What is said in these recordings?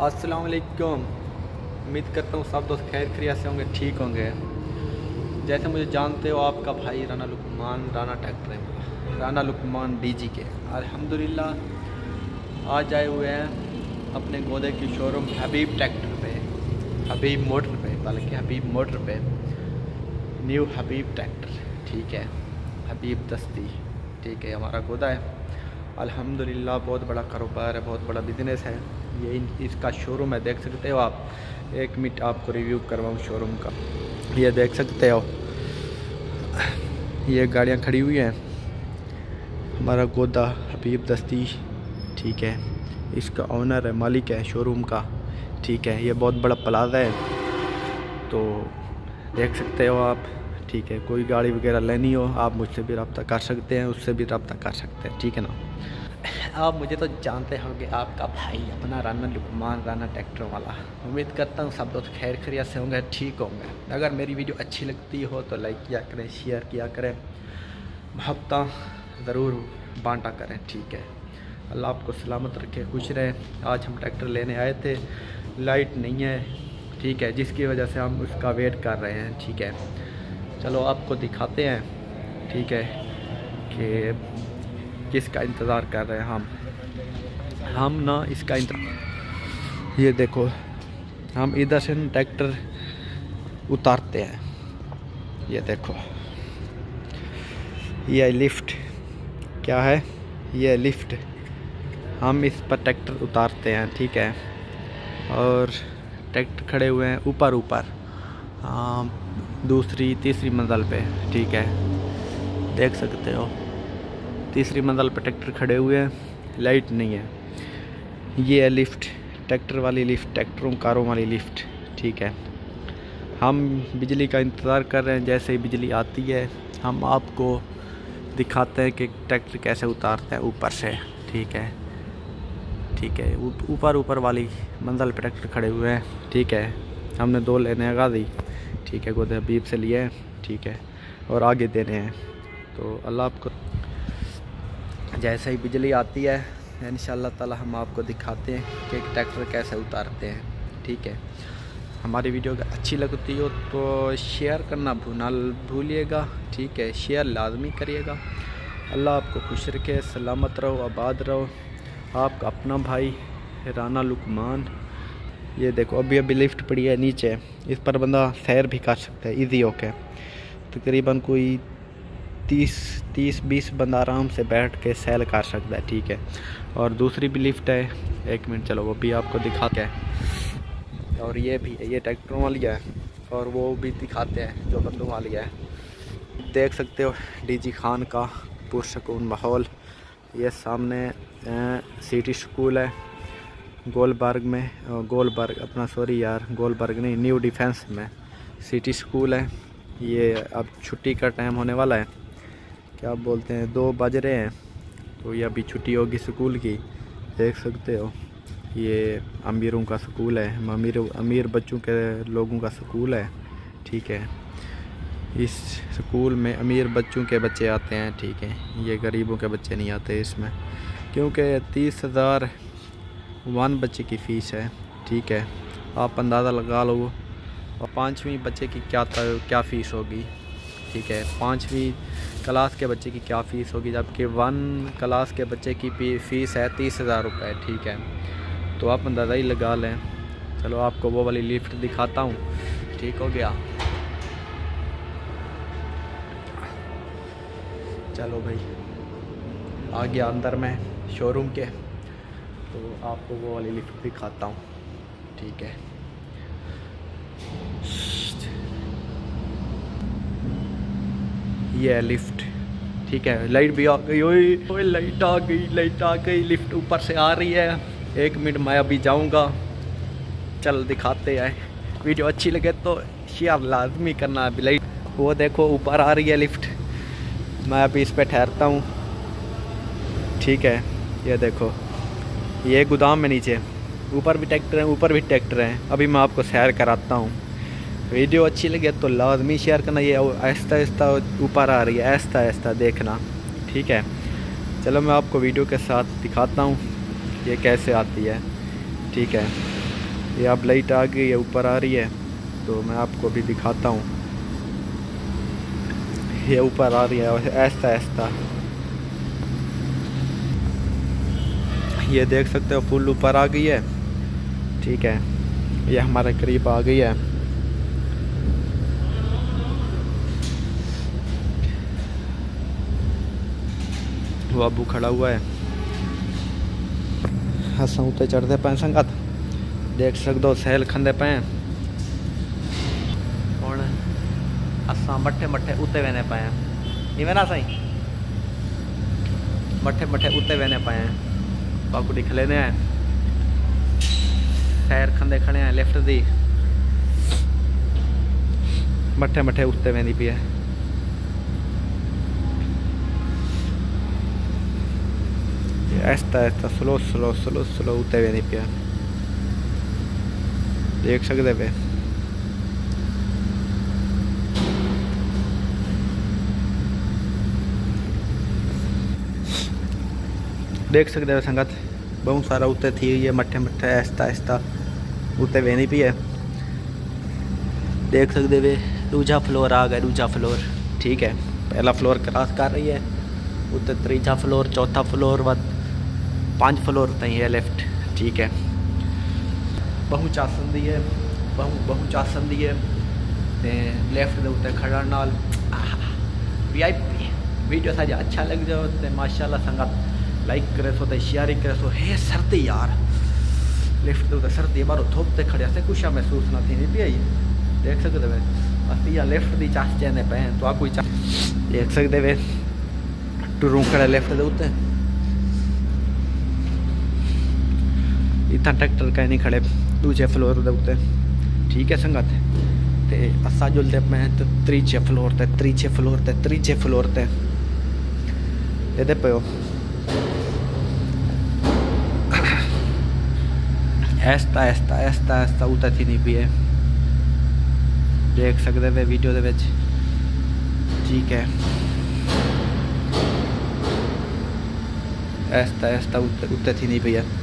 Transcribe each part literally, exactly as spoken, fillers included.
अस्सलाम वालेकुम। उम्मीद करता हूँ सब दोस्त खैर खैरियत से होंगे, ठीक होंगे। जैसे मुझे जानते हो, आपका भाई राना लुकमान राना ट्रैक्टर है, राना लुकमान डीजी के अल्हम्दुलिल्लाह आज आए हुए हैं अपने गोदे की शोरूम हबीब ट्रैक्टर पे, हबीब मोटर पे, बल्कि हबीब मोटर पे न्यू हबीब ट्रैक्टर, ठीक है, हबीब दस्ती, ठीक है, हमारा गोदा है। अल्हम्दुलिल्लाह बहुत बड़ा कारोबार है, बहुत बड़ा बिज़नेस है ये। इसका शोरूम है, देख सकते हो आप। एक मिनट आपको रिव्यू करवाऊँ शोरूम का। ये देख सकते हो, ये गाड़ियाँ खड़ी हुई हैं। हमारा गोदा हबीब दस्ती, ठीक है, इसका ओनर है, मालिक है शोरूम का, ठीक है। ये बहुत बड़ा प्लाजा है, तो देख सकते हो आप, ठीक है। कोई गाड़ी वगैरह लेनी हो आप मुझसे भी रब्ता कर सकते हैं, उससे भी रब्ता कर सकते हैं, ठीक है ना। आप मुझे तो जानते होंगे, आपका भाई अपना राना लुकमान राना ट्रैक्टर वाला। उम्मीद करता हूँ सब दोस्त खैर खैरियत से होंगे, ठीक होंगे। अगर मेरी वीडियो अच्छी लगती हो तो लाइक किया करें, शेयर किया करें, मोहब्बत ज़रूर बांटा करें, ठीक है। अल्लाह आपको सलामत रखे, खुश रहे। आज हम ट्रैक्टर लेने आए थे, लाइट नहीं है, ठीक है, जिसकी वजह से हम उसका वेट कर रहे हैं, ठीक है। चलो आपको दिखाते हैं, ठीक है, कि किसका इंतज़ार कर रहे हैं हम हम ना इसका इंतज़ार। ये देखो, हम इधर से ट्रैक्टर उतारते हैं, ये देखो, ये लिफ्ट, क्या है ये लिफ्ट, हम इस पर ट्रैक्टर उतारते हैं, ठीक है। और ट्रैक्टर खड़े हुए हैं ऊपर ऊपर, हाँ, दूसरी तीसरी मंजिल पे, ठीक है, देख सकते हो। तीसरी मंजिल पे ट्रैक्टर खड़े हुए हैं, लाइट नहीं है। ये है लिफ्ट, ट्रैक्टर वाली लिफ्ट, ट्रैक्टरों कारों वाली लिफ्ट, ठीक है। हम बिजली का इंतज़ार कर रहे हैं, जैसे ही बिजली आती है हम आपको दिखाते हैं कि ट्रैक्टर कैसे उतारते हैं ऊपर से, ठीक है, ठीक है। ऊपर ऊपर वाली मंजिल पे ट्रैक्टर खड़े हुए हैं, ठीक है। हमने दो लेने हैं गाड़ी, ठीक है, गोदे हबीब से लिए हैं, ठीक है, और आगे देने हैं। तो अल्लाह आपको, जैसे ही बिजली आती है इंशाअल्लाह ताला हम आपको दिखाते हैं कि ट्रैक्टर कैसे उतारते हैं, ठीक है। हमारी वीडियो अगर अच्छी लगती हो तो शेयर करना ना भूलिएगा, ठीक है, शेयर लाजमी करिएगा। अल्लाह आपको खुश रखे, सलामत रहो, आबाद रहो। आपका अपना भाई राना लुकमान। ये देखो, अभी अभी लिफ्ट पड़ी है नीचे, इस पर बंदा सैर भी कर सकता है ईजी होके। तकरीबन कोई तीस तीस बीस बंदा आराम से बैठ के सैर कर सकता है, ठीक है। और दूसरी भी लिफ्ट है, एक मिनट, चलो वो भी आपको दिखाते हैं। और ये भी है, ये ट्रैक्टरों वाली है, और वो भी दिखाते हैं जो बंदों वाली है। देख सकते हो डीजी खान का पुरसकून माहौल। ये सामने सिटी स्कूल है गोलबर्ग में, गोलबर्ग अपना सॉरी यार गोलबर्ग नहीं, न्यू डिफेंस में सिटी स्कूल है। ये अब छुट्टी का टाइम होने वाला है, क्या बोलते हैं, दो बज रहे हैं, तो ये अभी छुट्टी होगी स्कूल की। देख सकते हो, ये अमीरों का स्कूल है, अमीर अमीर बच्चों के लोगों का स्कूल है, ठीक है। इस स्कूल में अमीर बच्चों के बच्चे आते हैं, ठीक है, ये गरीबों के बच्चे नहीं आते इसमें, क्योंकि तीस हज़ार वन बच्चे की फ़ीस है, ठीक है। आप अंदाज़ा लगा लो, और पाँचवीं बच्चे की क्या क्या फ़ीस होगी, ठीक है, पाँचवीं क्लास के बच्चे की क्या फ़ीस होगी, जबकि वन क्लास के बच्चे की फ़ीस है तीस हज़ार रुपये, ठीक है। तो आप अंदाज़ा ही लगा लें। चलो आपको वो वाली लिफ्ट दिखाता हूँ, ठीक हो गया। चलो भाई, आ गया अंदर में शोरूम के, तो आपको वो वाली लिफ्ट दिखाता हूँ, ठीक है। ये है लिफ्ट, ठीक है। लाइट भी आ गई, ओए ओए लाइट आ गई, लाइट आ गई, लिफ्ट ऊपर से आ रही है। एक मिनट, मैं अभी जाऊंगा, चल दिखाते हैं। वीडियो अच्छी लगे तो शेयर लाजमी करना। अभी लाइट वो देखो ऊपर आ रही है लिफ्ट, मैं अभी इस पर ठहरता हूँ, ठीक है। ये देखो, ये गोदाम में नीचे ऊपर भी ट्रैक्टर हैं, ऊपर भी ट्रैक्टर हैं। अभी मैं आपको सैर कराता हूँ। वीडियो अच्छी लगे तो लाजमी शेयर करना। ये आहिस्ता आहिस्ता ऊपर आ रही है, आहिस्ता आहिस्ता देखना, ठीक है। चलो मैं आपको वीडियो के साथ दिखाता हूँ ये कैसे आती है, ठीक है। ये अब लाइट आ गई है, ऊपर आ रही है, तो मैं आपको भी दिखाता हूँ। ये ऊपर आ रही है ऐसा ऐसा, ये देख सकते हो फुल ऊपर आ गई है। ठीक है, ये हमारे करीब आ गई है। वो अबू खड़ा हुआ है, असा उत्ते चढ़ते पे संगत, देख सकते हो सैल खंदे पे। हुण असा मठे मठे उत्ते वेने पे इवें ना सही, मठे मठे उत्ते वेने पे बाकू दिख लेने हैं, सैर खंदे खड़े हैं लिफ्ट दी, मठे मठे उत्ते वेंदी पई है। ऐसा ऐसा स्लो स्लो स्लो स्लो उत्ते वेंदी पई है, देख सकते पे। देख सकते हो संगत, बहुत सारा उत्ते थी हुई है, मठे मठे ऐसा ऐसा उत्ते वेंदी पई है। देख सकते वे दूजा फ्लोर आ गया, दूजा फ्लोर। ठीक है, पहला फ्लोर क्रॉस कर रही है, उत्ते तीजा फ्लोर, चौथा फ्लोर, व पांच फ्लोर तई है लिफ्ट। ठीक है, बहु चासन दी है, बहु बहु चासन दी है। ते लिफ्ट दे उत्ते खड़न नाल वी आई पी वीडियो साजा अच्छा लग जाओ तो माशाल्लाह संगत लाइक करे सो तो शेयर करे सो। हे सर्दी यार, लिफ्ट दे उत्ते सर्दी बारो थोपते खड़े से कुछ महसूस ना थी नहीं आई। देख सकते वे असी या लिफ्ट दी चास चेने पे तो आ कोई चा देख सकते वे टुरू खड़े लिफ्ट दे उत्ते, इतना ट्रैक्टर कहीं नहीं खड़े दूजे फ्लोर दे उत्ते। ठीक है संगत, ते असा जुलते पे तो त्रीजे फ्लोर ते त्रीजे फ्लोर ते त्रीजे फ्लोर ते ये पे ऐसा ऐसा ऐसा ऐसा उत्ते थी नहीं पी है, देख सकते वे वीडियो दे विच। ठीक है, ऐसा ऐसा उत्ते उत्ते थी नहीं पी है।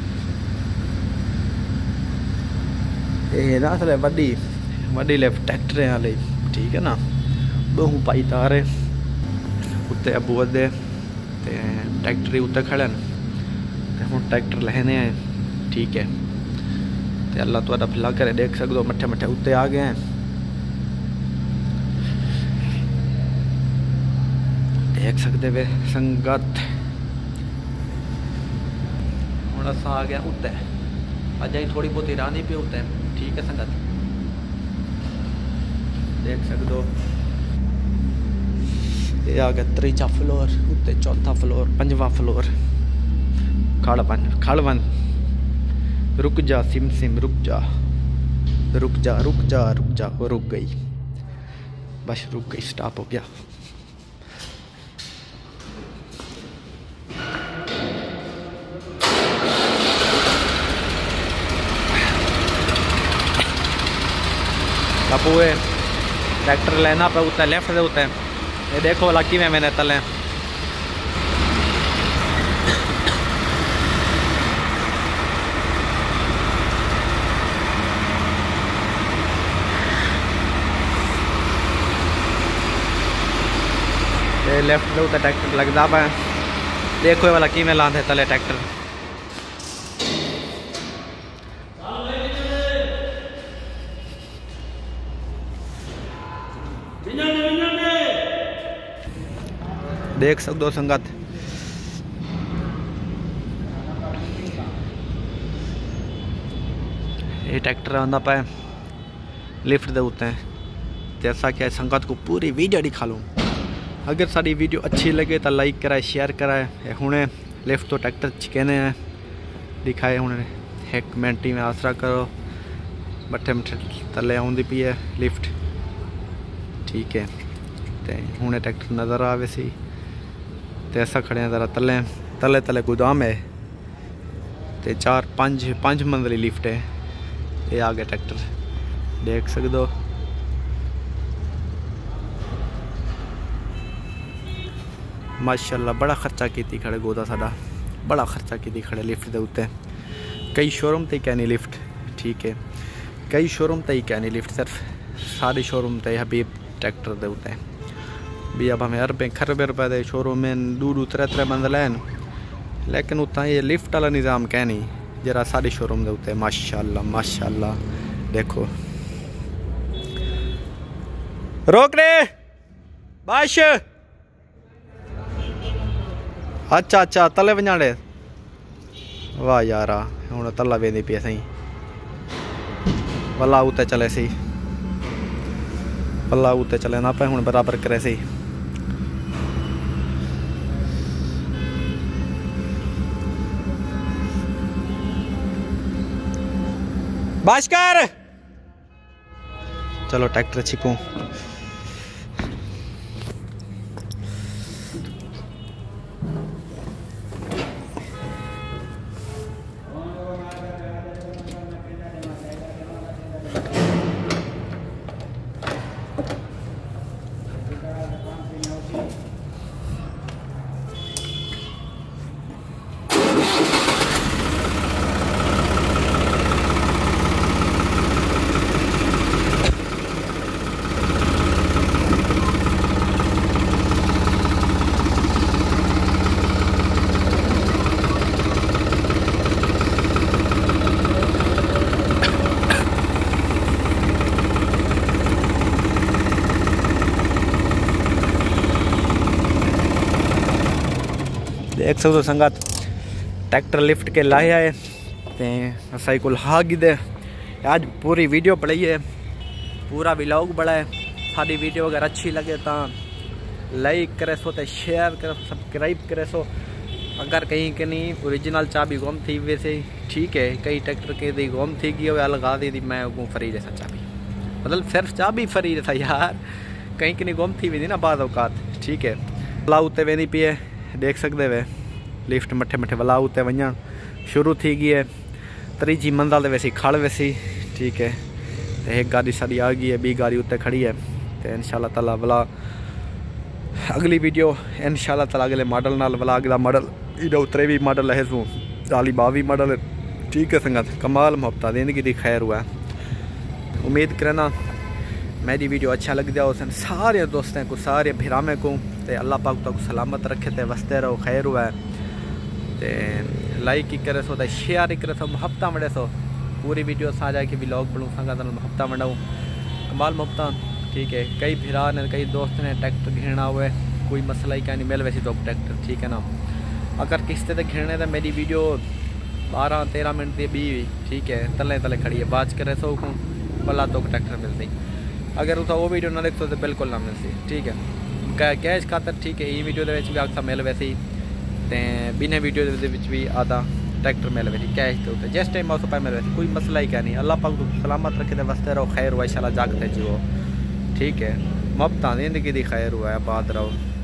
ये ना असल वड्डी वड्डी लिफ्ट ट्रैक्टर वाली। ठीक है ना, बहु पाई तारे उत्ते अबू अदे ते ट्रैक्टर उत्ते खड़े ते हुण ट्रैक्टर लहने आए। ठीक है, ते अल्लाह तुहाडा भला करे। देख सकते हो मठे मठे उत्ते आ गए हैं, देख सकते वे संगत। हुण असां आ गया उत्ते, अजाई थोड़ी बहुत ईरानी पे उत्ते। ठीक है संगत, देख सकते हो ये आ गया त्रीजा फ्लोर, उत्ते चौथा फ्लोर, पंजवा फ्लोर। खड़ बन खड़ बन, रुक जा सिम सिम रुक जा, रुक जा रुक जा रुक जा। वो रुक गई, बस रुक गई, स्टॉप हो गया। अब वो ट्रैक्टर लेना पे उत्ते लेफ्ट दे उत्ते, ये देखो वाला कि मैंने तले ये लेफ्ट दे उत्ते ट्रैक्टर लगदा पे, देखो वाला कि मैं लांदे तले ट्रैक्टर। देख सकते हो संगत, ये ट्रैक्टर आंदा पे लिफ्ट दे उत्ते। जैसा कि संगत को पूरी वीडियो दिखा लूँ। अगर साड़ी वीडियो अच्छी लगे तो लाइक कराए, शेयर कराए। हुणे लिफ्ट तो ट्रैक्टर चिकेने हैं दिखाए, हुणे एक मिनट में आसरा करो, मठे मठे तले आउंदी पई है लिफ्ट। ठीक है, तो हुणे ट्रैक्टर नज़र आवे सी ते ऐसा खड़े हैं जरा तले तले तले गोदाम है, ते चार पाँच पाँच मंजिली लिफ्ट है। ये आ गया ट्रैक्टर, देख सकते हो। माशाल्लाह बड़ा खर्चा की खड़े गोदा साडा, बड़ा खर्चा की खड़े लिफ्ट के उत्ते। कई शोरूम ते कहनी लिफ्ट। ठीक है। कई शोरूम तो ही क्या नहीं लिफ्ट, सिर्फ सारी शोरूम तो हबीब ट्रैक्टर दे होते हैं भी। अब हमें अरबे खरबे रुपए दे शोरूम में दू दू त्रै त्रै मंजिल हैं, लेकिन उतना ये लिफ्ट वाला निज़ाम कह नहीं जरा सारी शोरूम दे होते हैं। माशाल्लाह माशाल्लाह देखो। रोक रे बाश। अच्छा अच्छा तले वजाड़े। वाह यारा हूँ तला वेंदी पी सही पला उत्ते चले सी, पला उत्ते चले ना पे हूँ बराबर करे सी। बाशकर चलो ट्रैक्टर छिकूं। देख सकते हो संगत ट्रैक्टर लिफ्ट के लाए आए ते असाई को ला गिदे। आज पूरी वीडियो पड़ी है, पूरा व्लॉग बड़ा है। सारी वीडियो अगर अच्छी लगे तो लाइक करे सो तो शेयर करे सब्सक्राइब करे सो। अगर कहीं के नहीं ओरिजिनल चाबी गुम थी वैसे ठीक है, कई ट्रैक्टर के दी गुम थी गई वो लगा दी थी मैं वो फ्री जैसा चाबी, मतलब सिर्फ चाबी फ्री जैसा यार, कहीं के नहीं गुम थी भी ना बाद औकात ठीक है। ला उत्ते वेंदी पी है देख सकते वे लिफ्ट मठे मठे वला उत्ते वजन शुरू थी गई है। त्रीजी मंजिल दे वैसी खड़ वैसी ठीक है। तो एक गाड़ी साड़ी आ गई है, बी गाड़ी उत्ते खड़ी है। तो इंशाल्लाह ताला वला अगली वीडियो इंशाल्लाह ताला अगले मॉडल नाल वला अगला मॉडल इधर उतरे भी मॉडल है सो चाली बावी मॉडल ठीक है संगत। कमाल मुहब्बत जिंदगी दी खैर हुआ है। उम्मीद करना मेरी वीडियो अच्छा लग जाओ सारे दोस्तों को सारे भिरामे को। तो अल्लाह पाक तक सलामत रखे तो वसते रहो खैर हुआ है। तो लाइक ही करे सो तो शेयर ही करे सो मुहब्बत बड़े सो। पूरी वीडियो सा जाए कि व्लॉग बनूँ संगत मुहब्बत बनाऊँ कमाल मुहब्बत ठीक है। कई भिरा ने कई दोस्त ने ट्रैक्टर घिरना हुए कोई मसला ही क्या नहीं मिल वैसे तो ट्रैक्टर ठीक है ना। अगर किस्ते तक घिरने तो मेरी वीडियो बारह तेरह मिनट की भी ठीक है तले तले खड़ी है बाज करे सो को भला तो ट्रैक्टर मिलती। अगर उस वो वीडियो ना देख तो बिल्कुल ना मिलती ठीक है। कैश खातर ठीक है ये वीडियो भी आखा मिल वैसे ही तो बिना वीडियो भी आधा ट्रैक्टर मिल वैसे कैश के उत्ते जिस टाइम उस मिल वैसे कोई मसला ही क्या नहीं। अल्लाह पाक सलामत रखे तो वसते रहो खैर हुआ इंशाल्लाह जागते जियो ठीक है। मुहब्बत जिंदगी दी खैर हुआ है आबाद रहो।